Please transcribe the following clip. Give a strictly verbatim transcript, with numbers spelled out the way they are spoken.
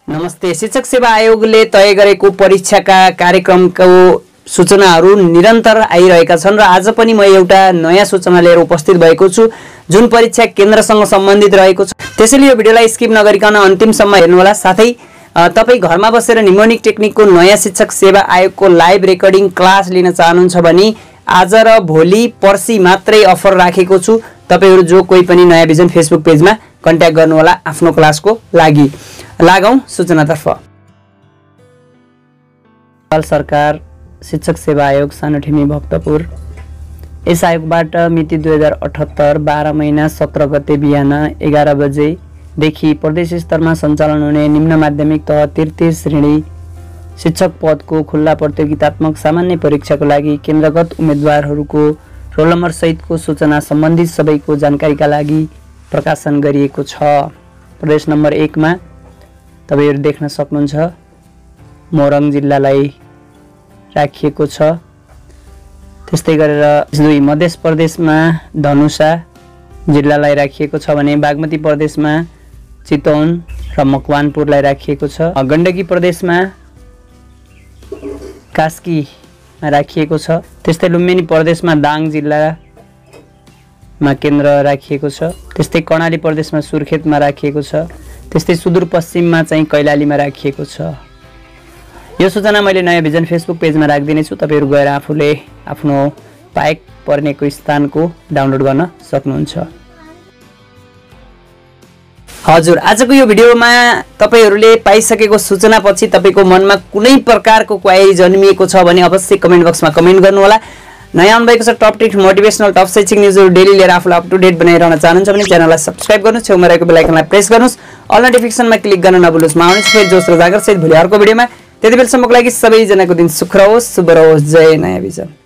नमस्ते। शिक्षक सेवा आयोगले तय गरेको परीक्षाका कार्यक्रमको सूचनाहरू निरन्तर आइरहेका छन् र आज पनि म एउटा नयाँ सूचना लिएर उपस्थित भएको छु जुन परीक्षा केन्द्रसँग सम्बन्धित रहेको छ। त्यसैले यो भिडियोलाई स्किप नगरिकन अन्तिमसम्म हेर्नुहोला। साथै तपाई घरमा बसेर निमोनिक टेक्निकको नयाँ शिक्षक सेवा आयोगको लाइभ रेकर्डिङ क्लास लिन चाहनुहुन्छ भने आज र भोलि पर्सि मात्रै अफर राखेको छु। तपाईहरु जो कोही पनि नयाँ भिजन फेसबुक पेजमा कन्ट्याक्ट गर्नुहोला आफ्नो क्लासको लागि। लागौं सूचनातर्फ। नेपाल सरकार शिक्षक सेवा आयोग सानोठेमी भक्तपुर, यस आयोगबाट मिति दुई हजार अठहत्तर बाह्र महिना सत्र गते बिहान एघार बजेदेखि प्रदेश स्तरमा सञ्चालन हुने निम्न माध्यमिक तह तृतीय श्रेणी शिक्षक पदको खुल्ला प्रतियोगितात्मक सामान्य परीक्षाको लागि केन्द्रगत उम्मेदवारहरूको रोल नम्बर सहितको सूचना सम्बन्धित सबैको जानकारीका लागि प्रकाशन गरिएको छ। प्रदेश नम्बर एक मा तपाईहरु देख्न सक्नुहुन्छ मोरङ जिल्लालाई राखिएको छ। त्यस्तै गरेर दुई मध्य प्रदेशमा धनुषा जिल्लालाई राखिएको छ भने बागमती प्रदेशमा चितवन र मकवानपुरलाई राखिएको छ। गण्डकी प्रदेशमा कास्कीमा राखिएको छ। त्यस्तै लुम्बिनी प्रदेशमा दाङ जिल्लामा केन्द्र राखिएको छ। त्यस्तै कर्णाली प्रदेशमा सुर्खेतमा राखिएको छ। त्यस्तै सुदूरपश्चिममा चाहिँ कैलालीमा राखिएको छ। यो सूचना मैले नयाँ भिजन फेसबुक पेजमा राखिदिने छु। तपाईहरु गएर आफूले आफ्नो पाएक पर्नेको स्थानको डाउनलोड गर्न सक्नुहुन्छ। हजुर, आजको यो भिडियोमा तपाईहरुले पाइसकेको सूचनापछि तपाईको मनमा कुनै प्रकारको क्वेरी जन्मिएको छ भने अवश्य कमेन्ट बक्समा कमेन्ट गर्नुहोला। नयाँ आउनुभएको छ टप टिप्स मोटिभेसनल टप शैक्षिक न्युजहरु डेली लिएर आफूलाई अप टु डेट बनाइरहन चाहनुहुन्छ भने च्यानललाई सब्स्क्राइब गर्नुस्, छेउमा रहेको बेल आइकनलाई प्रेस गर्नुस्, अल नोटिफिकेसनमा क्लिक गर्न नभुल्नुस्। म आउनेछु फेरि जोश र जागर सहित भोलि अर्को भिडियोमा। त्यतिबेलसम्मको लागि सबैजनाको दिन सुख रहोस्, शुभ रहोस्। जय नयाँ भिजन।